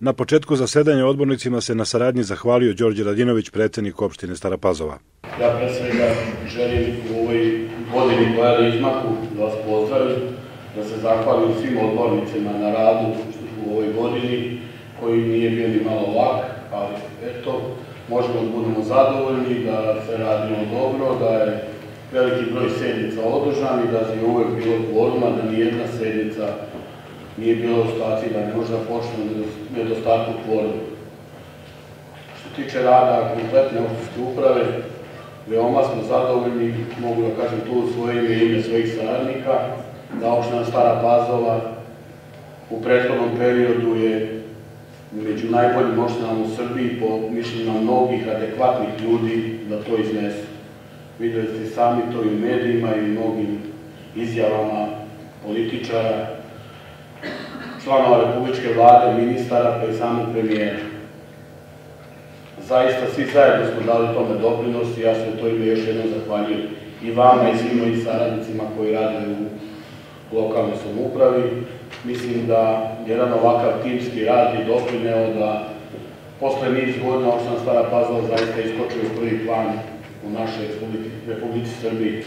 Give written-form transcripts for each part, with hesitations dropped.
Na početku zasedanja odbornicima se na saradnji zahvalio Đorđe Radinović, predsednik opštine Stara Pazova. Ja pre svega želim u ovoj godini koja je izmaku da vas pozdravim, da se zahvalim svim odbornicima na radu u ovoj godini, koji nije bio ni malo lak, ali eto, možemo da budemo zadovoljni, da se radimo dobro, da je veliki broj sednica održan i da je uvek bilo kvoruma, da nijedna sednica nije bila u situaciji da ne može da počne nedostatku kvoruma. Što tiče rada kompletne opštinske uprave, veoma smo zadovoljni, mogu da kažem tu u svoje ime i ime svojih saradnika, da opština Stara Pazova u prethodnom periodu je među najboljim opštinama u Srbiji po mišljenjima mnogih adekvatnih ljudi da to iznesu. Videli ste sami to i u medijima i u mnogim izjavama političara, članova Republičke vlade, ministara, pa i samog premijera. Zaista svi zajedno smo dali tome doprinos i ja se u to ime još jednom zahvaljujem i vama i svim mojim saradnicima koji rade u lokalnoj samoupravi. Mislim da jedan ovakav timski rad je doprineo da posle niz godina opština Stara Pazova zaista iskoči u prvi plan u našoj Republici Srbiji.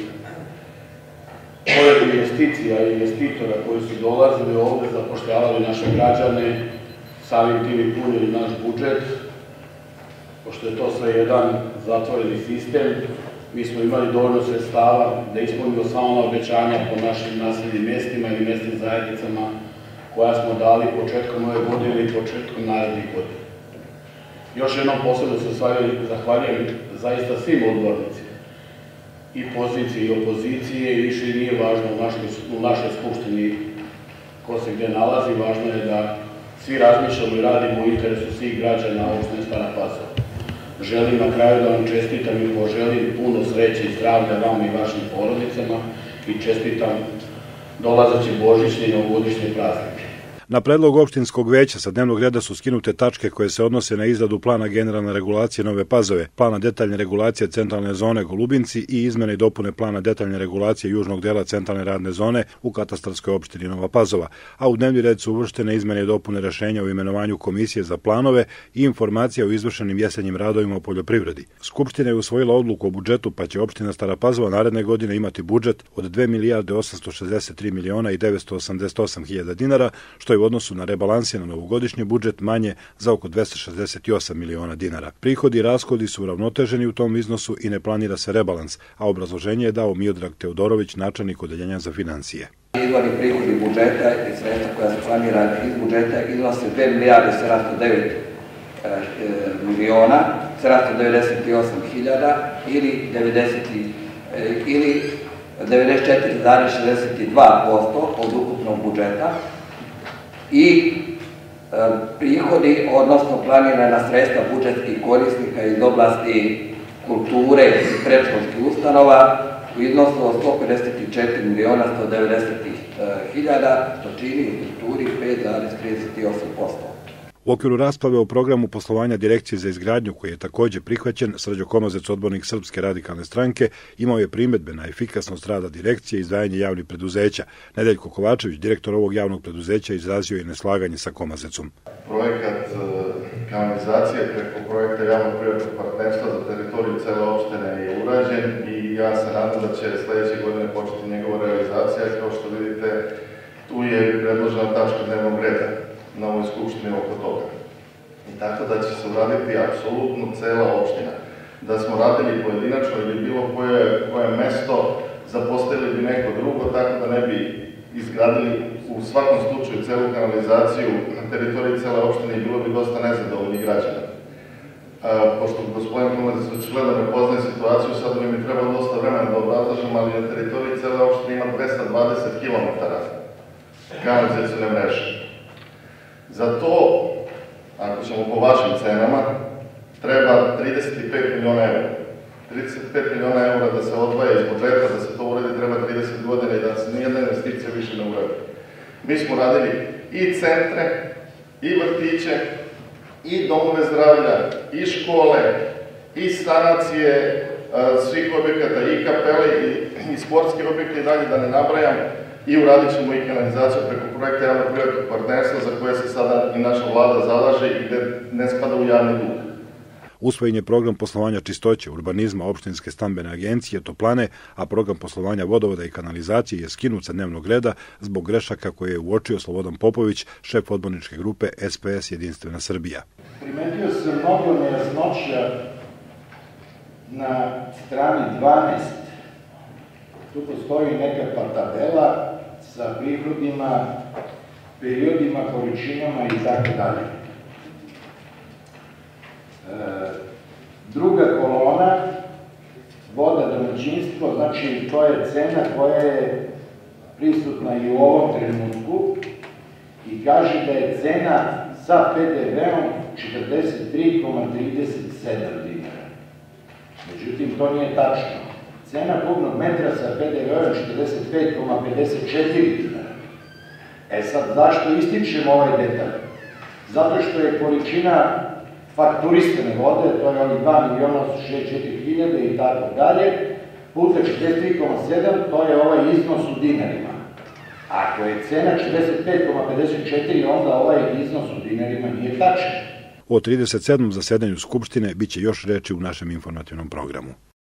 Pored investicija i investitora koji su dolazili ovde, zapošljavali naše građane, samim tim i punili naš budžet. Pošto je to sve jedan zatvoreni sistem, mi smo imali dovoljno sredstava da ispunimo sva ona obećanja po našim naseljenim mestima ili mesnim zajednicama koja smo dali početkom ove godine i početkom narednih godina. Još jednom posebno se zahvaljujem zaista svim odbornicima, i pozicije i opozicije, i više nije važno u našoj skupštini ko se gde nalazi, važno je da svi razmišljamo i radimo u interesu svih građana opštine Stara Pazova. Želim na kraju da vam čestitam i poželim puno sreće i zdravlja vama i vašim porodicama i čestitam dolazeće božićne i novogodišnje praznike. Na predlog opštinskog veća sa dnevnog reda su skinute tačke koje se odnose na izradu plana generalne regulacije Nove Pazove, plana detaljne regulacije centralne zone Golubinci i izmene i dopune plana detaljne regulacije južnog dela centralne radne zone u katastarskoj opštini Nova Pazova, a u dnevni red su uvrštene izmene i dopune rešenja o imenovanju komisije za planove i informacija o izvršenim jesenjim radovima u poljoprivredi. Skupština je usvojila odluku o budžetu, pa će opština Stara Pazova naredne godine imati budžet od 2.863.988.000 dinara, što u odnosu na rebalanse na novogodišnji budžet manje za oko 268 miliona dinara. Prihodi i rashodi su uravnoteženi u tom iznosu i ne planira se rebalans, a obrazloženje je dao Miodrag Teodorović, načelnik odeljenja za financije. Izvorni prihodi budžeta i sredstva koja se planira iz budžeta iznose 2.709 miliona 798.000 ili 94,62% od ukupnog budžeta. I prihodi, odnosno planirana sredstva budžetskih korisnika iz oblasti kulture i predškolskih ustanova u iznosu od 154.190.000, što čini u strukturi 5,38%. U okviru rasprave o programu poslovanja Direkcije za izgradnju, koji je takođe prihvaćen, Srđo Komazec, odbornik Srpske radikalne stranke, imao je primedbe na efikasnost rada direkcije i izdvajanje javnih preduzeća. Nedeljko Kovačević, direktor ovog javnog preduzeća, izrazio je neslaganje sa Komazecom. Projekat kanalizacije preko projekta javno-privatnog partnerstva za teritoriju cele opštine je urađen i ja se nadam da će sledeće godine početi njegova realizacija. Kao što vidite, tu je predložena tačka dnevnog reda na ovoj skupštini oko toga. I tako da će se uraditi apsolutno cela opština. Da smo radili pojedinačno ili bilo koje mesto, zapostavili bi neko drugo, tako da ne bi izgradili u svakom slučaju celu kanalizaciju na teritoriji cele opštine i bilo bi dosta nezadovoljnih građana. Pošto gospodin Komazec očigledno ne poznaje situaciju, sad bi mi trebalo dosta vremena da obrazlažem, ali na teritoriji cele opštine ima 220 km kanalizacione mreže. Za to, ako ćemo po vašim cenama, treba 35 miliona eura. 35 miliona eura da se odvaja iz budžeta, da se to uredi, treba 30 godina i da se nijedna investicija više ne uradi. Mi smo radili i centre, i vrtiće, i domove zdravlja, i škole, i sanacije svih objekata, i kapele, i sportske objekte i dalje, da ne nabrajam. i uradit ćemo i kanalizaciju preko projekta javno-privatnog partnerstva za koje se sada i naša vlada zalaže i gde ne spada u javni dug. Usvojen je program poslovanja čistoće, urbanizma, opštinske stambene agencije, toplane, a program poslovanja vodovoda i kanalizacije je skinut sa dnevnog reda zbog grešaka koje je uočio Slobodan Popović, šef odborničke grupe SPS Jedinstvena Srbija. Primetio sam mnogo nejasnoća na strani 12. Tu postoji nekakva tabela sa prihodima, periodima, količinama i tako dalje. Druga kolona, voda domaćinstvo, znači to je cena koja je prisutna i u ovom trenutku i kaže da je cena sa PDV-om 43,37 dinara. Međutim, to nije tačno. Cena kubnog metra sa PDV-om je 45,54 dinara. E sad, zašto ističem ovaj detalj? Zato što je količina fakturisane vode, to je onih 2.064.000 i tako dalje, puta 43,7, to je ovaj iznos u dinarima. Ako je cena 45,54, onda ovaj iznos u dinarima nije tačan. O 37. zasedanju Skupštine biće još reči u našem informativnom programu.